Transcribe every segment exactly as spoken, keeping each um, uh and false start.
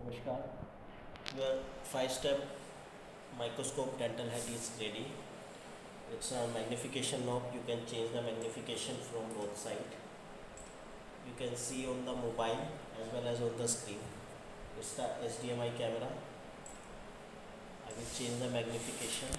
Namaskar. Your five-step microscope dental head is ready. It's a magnification knob. You can change the magnification from both sides. You can see on the mobile as well as on the screen. It's the H D M I camera. I will change the magnification.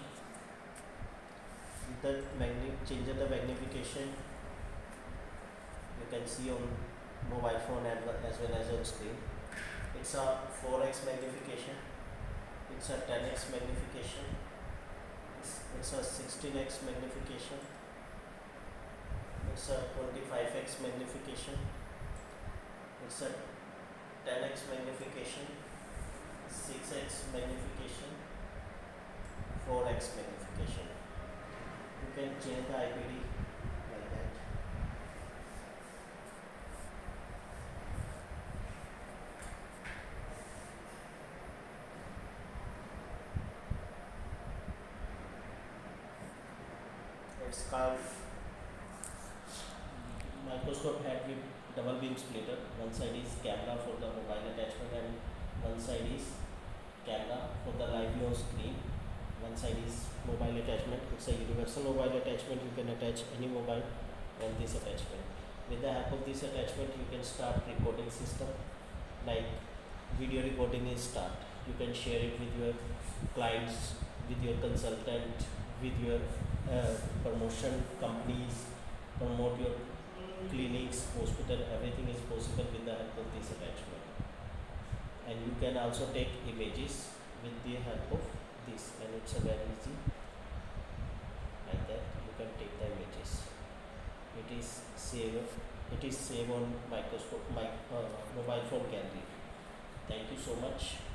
With the magni change the magnification, you can see on mobile phone and as well as on screen. It's a four x magnification, it's a ten x magnification, it's, it's a sixteen x magnification, it's a twenty-five x magnification, it's a ten x magnification, six x magnification, four x magnification. You can change the I P D like that. It's called microscope head with double beam splitter. One side is camera for the mobile attachment and one side is camera for the live view screen. One side is mobile attachment. It's a universal mobile attachment. You can attach any mobile on this attachment. With the help of this attachment, you can start recording system like video recording is start. You can share it with your clients, with your consultant, with your uh, promotion companies, promote your clinics, hospital. Everything is possible with the help of this attachment. And you can also take images with the help of this, and it's a very easy like that. You can take the images. It is save. It is save on microscope, my uh, mobile phone gallery. Thank you so much.